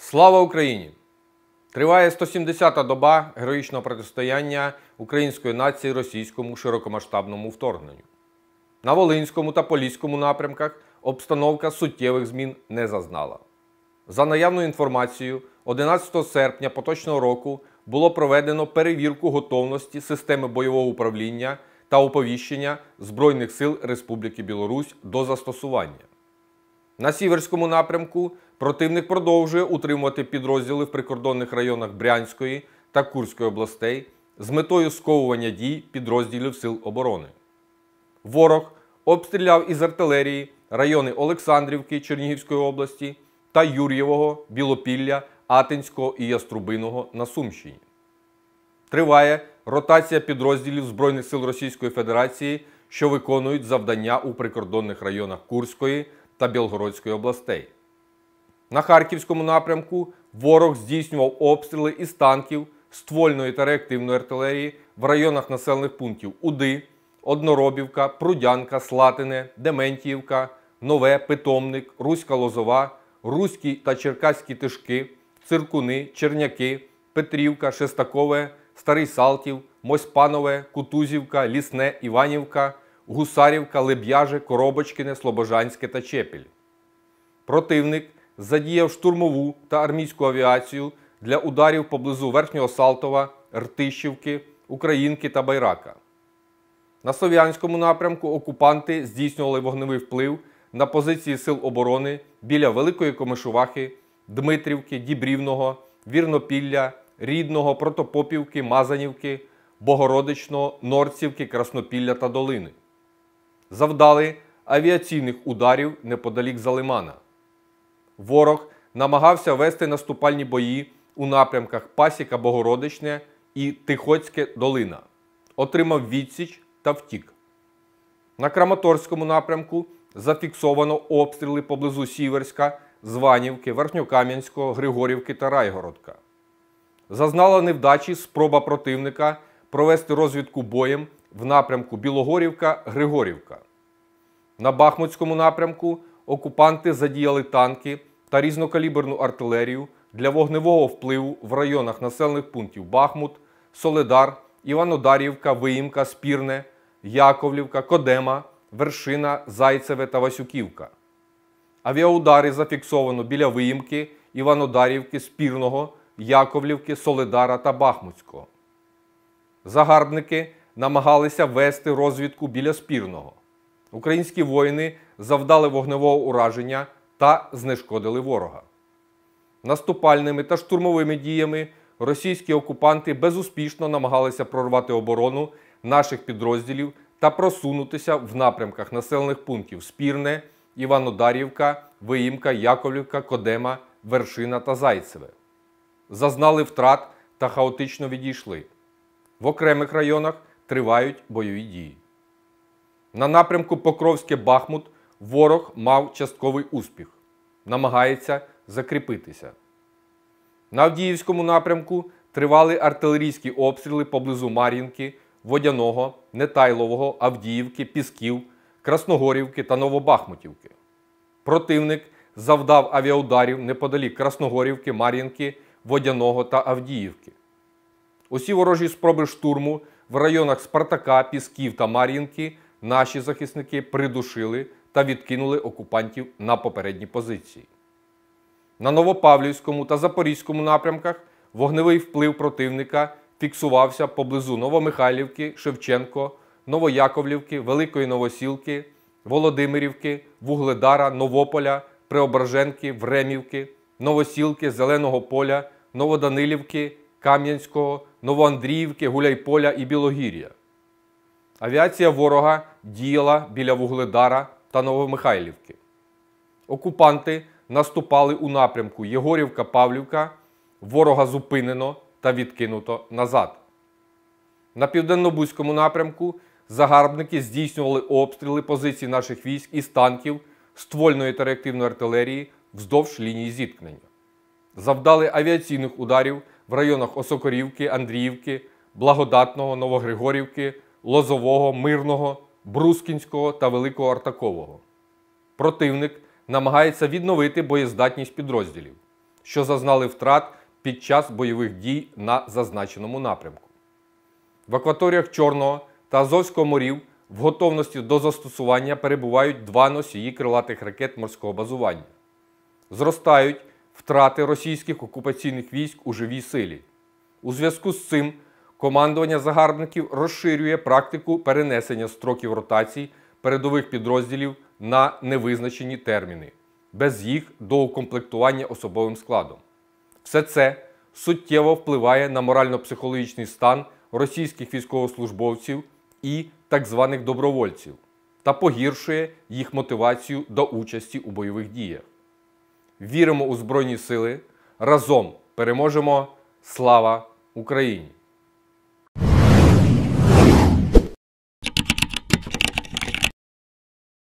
Слава Україні! Триває 170-та доба героїчного протистояння української нації російському широкомасштабному вторгненню. На Волинському та Поліському напрямках обстановка суттєвих змін не зазнала. За наявною інформацією, 11 серпня поточного року було проведено перевірку готовності системи бойового управління та оповіщення Збройних сил Республіки Білорусь до застосування. На Сіверському напрямку противник продовжує утримувати підрозділи в прикордонних районах Брянської та Курської областей з метою сковування дій підрозділів Сил оборони. Ворог обстріляв із артилерії райони Олександрівки Чернігівської області та Юр'євого, Білопілля, Атинського і Яструбиного на Сумщині. Триває ротація підрозділів Збройних сил Російської Федерації, що виконують завдання у прикордонних районах Курської та Білгородської областей. На Харківському напрямку ворог здійснював обстріли із танків, ствольної та реактивної артилерії в районах населених пунктів Уди, Одноробівка, Прудянка, Слатине, Дементіївка, Нове, Питомник, Руська Лозова, Руські та Черкаські Тишки, Циркуни, Черняки, Петрівка, Шестакове, Старий Салтів, Мосьпанове, Кутузівка, Лісне, Іванівка, Гусарівка, Леб'яже, Коробочкине, Слобожанське та Чепіль. Противник задіяв штурмову та армійську авіацію для ударів поблизу Верхнього Салтова, Ртищівки, Українки та Байрака. На Слов'янському напрямку окупанти здійснювали вогневий вплив на позиції Сил оборони біля Великої Комишувахи, Дмитрівки, Дібрівного, Вірнопілля, Рідного, Протопопівки, Мазанівки, Богородичного, Норцівки, Краснопілля та Долини. Завдали авіаційних ударів неподалік Залимана. Ворог намагався вести наступальні бої у напрямках Пасіка, Богородичне і Тихоцьке, Долина. Отримав відсіч та втік. На Краматорському напрямку зафіксовано обстріли поблизу Сіверська, Званівки, Верхньокам'янського, Григорівки та Райгородка. Зазнала невдачі спроба противника провести розвідку боєм в напрямку Білогорівка-Григорівка. На Бахмутському напрямку окупанти задіяли танки та різнокаліберну артилерію для вогневого впливу в районах населених пунктів Бахмут, Соледар, Іванодарівка, Виїмка, Спірне, Яковлівка, Кодема, Вершина, Зайцеве та Васюківка. Авіаудари зафіксовано біля Виїмки, Іванодарівки, Спірного, Яковлівки, Соледара та Бахмутського. Загарбники намагалися вести розвідку біля Спірного. Українські воїни завдали вогневого ураження та знешкодили ворога. Наступальними та штурмовими діями російські окупанти безуспішно намагалися прорвати оборону наших підрозділів та просунутися в напрямках населених пунктів Спірне, Іванодарівка, Виїмка, Яковлівка, Кодема, Вершина та Зайцеве. Зазнали втрат та хаотично відійшли. В окремих районах тривають бойові дії. На напрямку Покровське-Бахмут ворог мав частковий успіх. Намагається закріпитися. На Авдіївському напрямку тривали артилерійські обстріли поблизу Мар'їнки, Водяного, Нетайлового, Авдіївки, Пісків, Красногорівки та Новобахмутівки. Противник завдав авіаударів неподалік Красногорівки, Мар'їнки, Водяного та Авдіївки. Усі ворожі спроби штурму в районах Спартака, Пісків та Мар'їнки наші захисники придушили та відкинули окупантів на попередні позиції. На Новопавлівському та Запорізькому напрямках вогневий вплив противника фіксувався поблизу Новомихайлівки, Шевченко, Новояковлівки, Великої Новосілки, Володимирівки, Вугледара, Новополя, Преображенки, Времівки, Новосілки, Зеленого поля, Новоданилівки, Кам'янського, Новоандріївки, Гуляйполя і Білогір'я. Авіація ворога діяла біля Вугледара та Новомихайлівки. Окупанти наступали у напрямку Єгорівка-Павлівка, ворога зупинено та відкинуто назад. На Південно-Бузькому напрямку загарбники здійснювали обстріли позицій наших військ із танків, ствольної та реактивної артилерії вздовж лінії зіткнення. Завдали авіаційних ударів в районах Осокорівки, Андріївки, Благодатного, Новогригорівки, Лозового, Мирного, Брускінського та Великого Артакового. Противник намагається відновити боєздатність підрозділів. що зазнали втрат під час бойових дій на зазначеному напрямку. В акваторіях Чорного та Азовського морів в готовності до застосування перебувають 2 носії крилатих ракет морського базування. Зростають втрати російських окупаційних військ у живій силі. У зв'язку з цим командування загарбників розширює практику перенесення строків ротацій передових підрозділів на невизначені терміни, без їх доукомплектування особовим складом. Все це суттєво впливає на морально-психологічний стан російських військовослужбовців і так званих добровольців та погіршує їх мотивацію до участі у бойових діях. Віримо у Збройні Сили, разом переможемо! Слава Україні!